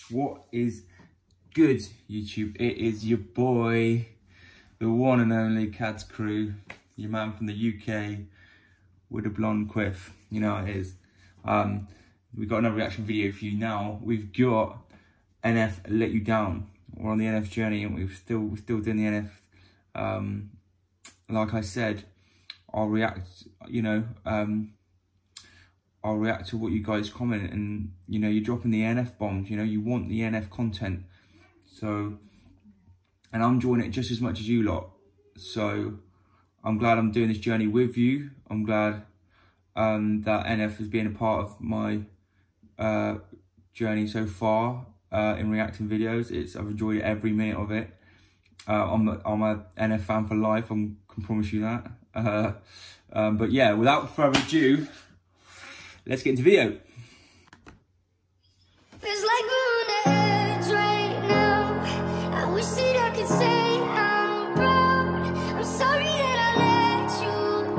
What is good, YouTube? It is your boy, the one and only Cads Crew, your man from the UK with a blonde quiff. You know how it is. We've got another reaction video for you now. We've got NF Let You Down. We're on the NF journey and we're still doing the NF. Like I said, I'll react, I'll react to what you guys comment, and you're dropping the NF bombs, you want the NF content. So, and I'm enjoying it just as much as you lot. So I'm glad I'm doing this journey with you. I'm glad that NF has been a part of my journey so far in reacting videos. I've enjoyed every minute of it. I'm a NF fan for life, I can promise you that. But yeah, without further ado, let's get into the video. Feels like we're on the edge right now. I wish that I could say I'm proud. I'm sorry that I let you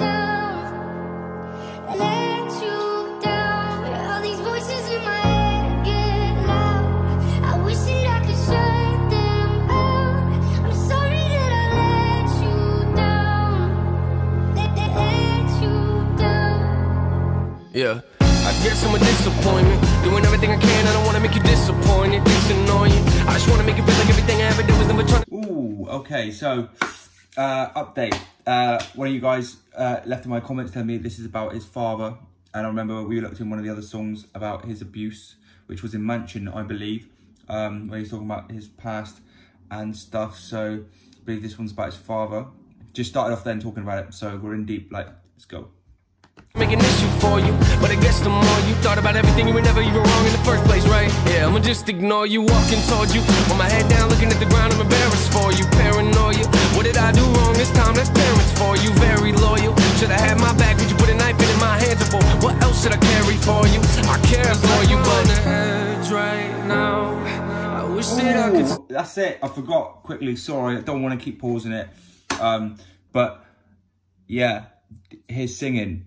down. Let you down. All these voices in my head get loud. I wish that I could shut them out. I'm sorry that I let you down. Let you down. Yeah. I guess I'm a disappointment. Doing everything I can, I don't want to make you disappointed. It's annoying. I just want to make it feel like everything I ever did was never trying to... Ooh, okay, so, update. One of you guys left in my comments telling me this is about his father. And I remember we looked in one of the other songs about his abuse, which was in Mansion, I believe, where he's talking about his past and stuff. So, I believe this one's about his father. Just started off then talking about it, so we're in deep, let's go. Make an issue for you, but I guess the more you thought about everything, you were never even wrong in the first place, right? Yeah, I'ma just ignore you, walking towards you, with my head down, looking at the ground. I'm embarrassed for you, paranoia. What did I do wrong this time? That's parents for you, very loyal. Should I have my back? Would you put a knife in my hands for? What else should I carry for you? I care for you, but on the edge right now. I wish that I could. That's it. I forgot quickly. Sorry, I don't want to keep pausing it. But yeah, his singing.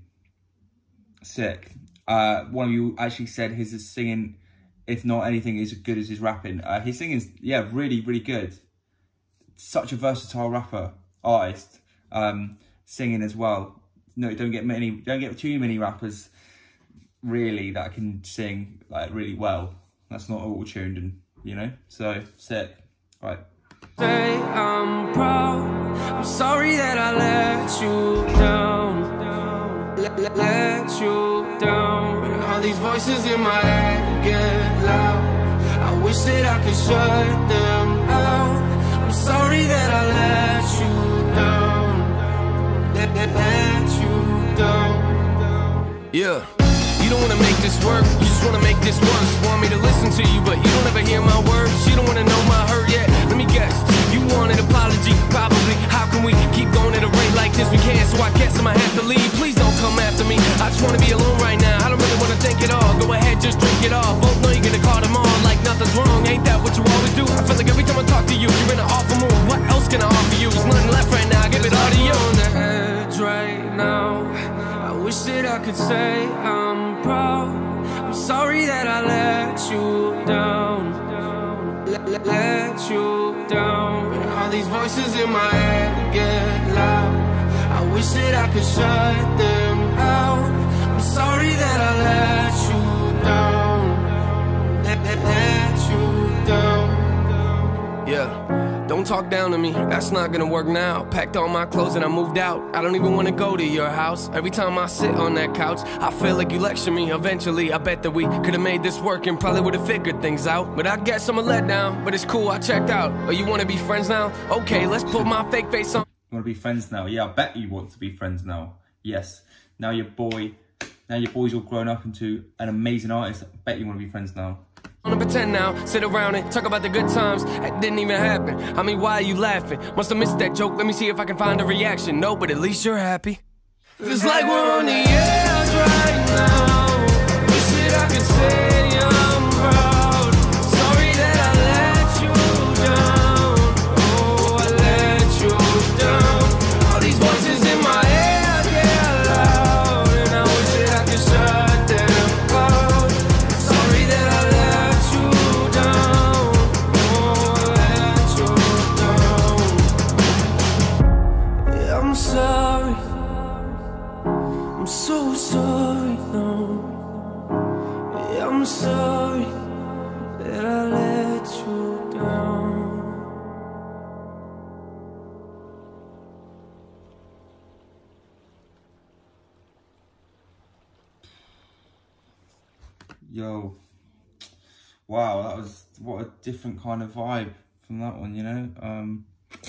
Sick. One of you actually said his singing, if not anything, is as good as his rapping. His singing is, yeah, really, really good. Such a versatile artist, singing as well. No, don't get too many rappers really that can sing really well. That's not auto-tuned, and so sick. Right. Say I'm proud. I'm sorry that I let you down. Let you down. All these voices in my head get loud. I wish that I could shut them out. I'm sorry that I let you down. Let you down. Yeah. You don't wanna make this work, you just wanna make this worse. Want me to listen to you, but you don't ever hear my words. You don't wanna know my hurt yet. Let me guess, you want an apology, probably. How can we keep going at a rate like this? We can't, so I guess I might have to leave. Please don't come after me. I just wanna be alone right now. I don't really wanna think it all. Go ahead, just drink it all. Both know you're gonna call them on like nothing's wrong. Ain't that what you always do? I feel like every time I talk to you, you're in an awful mood. What else can I offer you? There's nothing left right now. I give it all to you. On the edge right now. I wish that I could say I'm proud. I'm sorry that I let you down. Let you down. All these voices in my head get loud. I wish that I could shut them out. I'm sorry that I let you down. Let you down. Yeah. Don't talk down to me, that's not gonna work now. Packed all my clothes and I moved out. I don't even wanna go to your house. Every time I sit on that couch, I feel like you lecture me. Eventually, I bet that we could've made this work and probably would've figured things out. But I guess I'm a letdown, but it's cool, I checked out. Oh, you wanna be friends now? Okay, let's put my fake face on. You wanna be friends now? Yeah, I bet you want to be friends now. Yes. Now your boy's all grown up into an amazing artist. I bet you wanna be friends now. Wanna pretend now, sit around and talk about the good times that didn't even happen. I mean, why are you laughing? Must have missed that joke, let me see if I can find a reaction. No, but at least you're happy. Feels like we're on the edge right now. Wish that I could say I'm proud. Sorry that I let you down. Oh, I let you down. All these voices in my head get loud, and I wish that I could shut them out. Sorry that I let you down. I'm sorry that I let you down. Yo, wow, that was, what a different kind of vibe from that one, you know.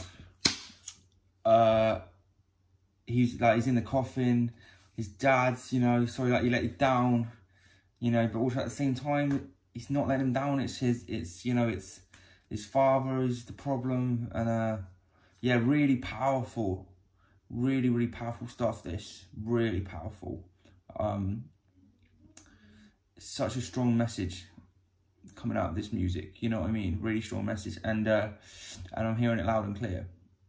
He's in the coffin, his dad's, you know, sorry that he let you down, you know, but also at the same time, he's not letting him down. It's his father is the problem. And yeah, really powerful, really powerful stuff. This really powerful. Such a strong message coming out of this music, you know what I mean? Really strong message, and I'm hearing it loud and clear,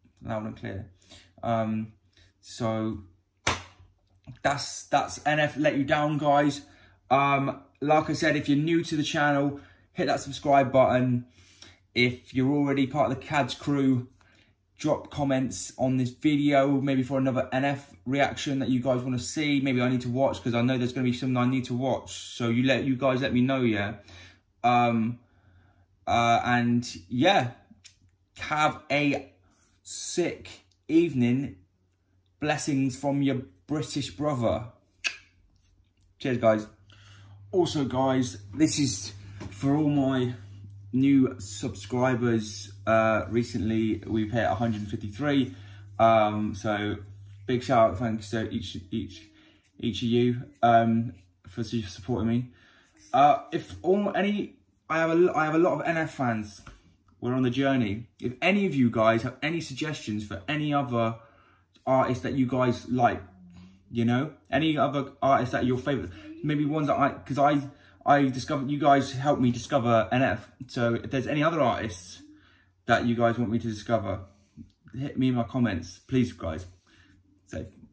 so that's NF Let You Down, guys. Like I said, if you're new to the channel, hit that subscribe button. If you're already part of the Cads crew, drop comments on this video, maybe for another NF reaction that you guys want to see. Maybe I need to watch, because I know there's going to be something I need to watch. So you guys let me know, yeah. And yeah, have a sick evening. Blessings from your British brother. Cheers, guys. Also, guys, this is for all my new subscribers. Recently we've hit 153, so big shout out, thanks to each of you for supporting me. I have a lot of NF fans. We're on the journey. If any of you guys have any suggestions for any other artists that you guys like, you know, any other artists that are your favorite, maybe ones that because I discovered, you guys helped me discover NF. So if there's any other artists that you guys want me to discover, hit me in my comments, please, guys. Safe.